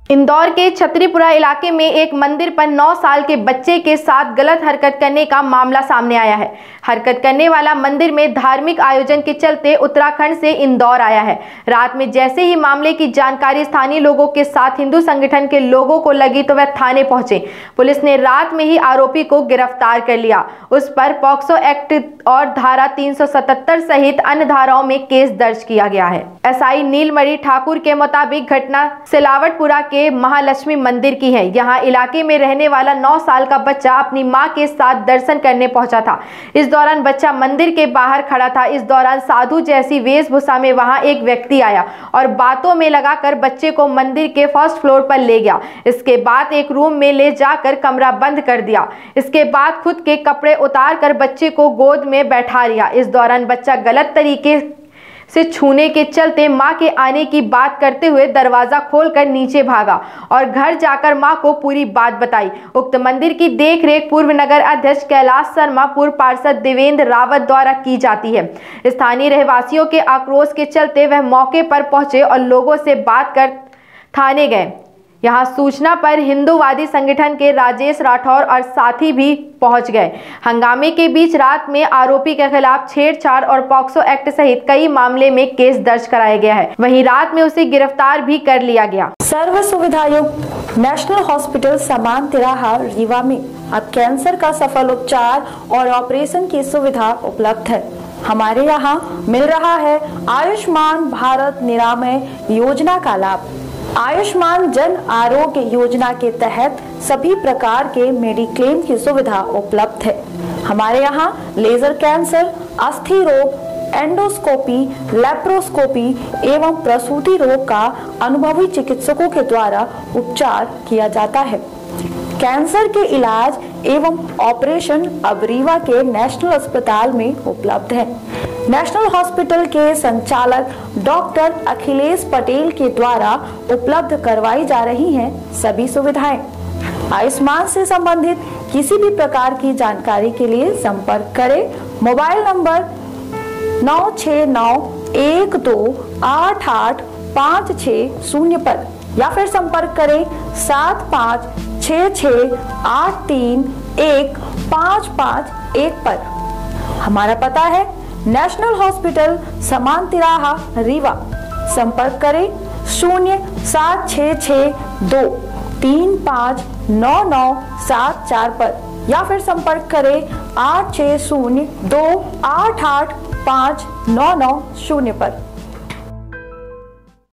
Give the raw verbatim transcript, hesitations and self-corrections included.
इंदौर के छतरीपुरा इलाके में एक मंदिर पर नौ साल के बच्चे के साथ गलत हरकत करने का मामला सामने आया है। हरकत करने वाला मंदिर में धार्मिक आयोजन के चलते उत्तराखंड से इंदौर आया है। रात में जैसे ही मामले की जानकारी स्थानीय लोगों के साथ हिंदू संगठन के लोगों को लगी तो वह थाने पहुंचे। पुलिस ने रात में ही आरोपी को गिरफ्तार कर लिया। उस पर पॉक्सो एक्ट और धारा तीन सौ सतहत्तर सहित अन्य धाराओं में केस दर्ज किया गया है। एसआई नीलमणि ठाकुर के मुताबिक घटना सिलावटपुरा के महालक्ष्मी मंदिर की है। यहाँ इलाके में रहने वाला नौ साल का बच्चा अपनी मां के साथ दर्शन करने पहुंचा था। इस दौरान बच्चा मंदिर के बाहर खड़ा था। इस दौरान साधु जैसी वेशभूषा में वहां एक व्यक्ति आया और बातों में लगाकर बच्चे को मंदिर के फर्स्ट फ्लोर पर ले गया। इसके बाद एक रूम में ले जाकर कमरा बंद कर दिया। इसके बाद खुद के कपड़े उतार कर बच्चे को गोद में बैठा लिया। इस दौरान बच्चा गलत तरीके से छूने के चलते मां के आने की बात करते हुए दरवाजा खोलकर नीचे भागा और घर जाकर मां को पूरी बात बताई। उक्त मंदिर की देखरेख पूर्व नगर अध्यक्ष कैलाश शर्मा, पूर्व पार्षद देवेंद्र रावत द्वारा की जाती है। स्थानीय रहवासियों के आक्रोश के चलते वह मौके पर पहुंचे और लोगों से बात कर थाने गए। यहां सूचना पर हिंदूवादी संगठन के राजेश राठौर और साथी भी पहुंच गए। हंगामे के बीच रात में आरोपी के खिलाफ छेड़छाड़ और पॉक्सो एक्ट सहित कई मामले में केस दर्ज कराया गया है। वहीं रात में उसे गिरफ्तार भी कर लिया गया। सर्व सुविधायुक्त नेशनल हॉस्पिटल समान तिराहा रीवा में अब कैंसर का सफल उपचार और ऑपरेशन की सुविधा उपलब्ध है। हमारे यहाँ मिल रहा है आयुष्मान भारत निरामय योजना का लाभ। आयुष्मान जन आरोग्य योजना के तहत सभी प्रकार के मेडिक्लेम की सुविधा उपलब्ध है। हमारे यहाँ लेजर कैंसर, अस्थि रोग, एंडोस्कोपी, लेप्रोस्कोपी एवं प्रसूति रोग का अनुभवी चिकित्सकों के द्वारा उपचार किया जाता है। कैंसर के इलाज एवं ऑपरेशन अब रीवा के नेशनल अस्पताल में उपलब्ध है। नेशनल हॉस्पिटल के संचालक डॉक्टर अखिलेश पटेल के द्वारा उपलब्ध करवाई जा रही हैं सभी सुविधाएं। आयुष्मान से संबंधित किसी भी प्रकार की जानकारी के लिए संपर्क करें मोबाइल नंबर नौ छः नौ एक दो आठ आठ पाँच छः शून्य पर या फिर संपर्क करें सात पाँच छः छः आठ तीन एक पाँच पाँच एक पर। हमारा पता है नेशनल हॉस्पिटल समान तिराहा रीवा। संपर्क करें शून्य सात छः छः दो तीन पाँच नौ नौ सात चार पर या फिर संपर्क करें आठ छः शून्य दो आठ आठ पाँच नौ नौ शून्य पर।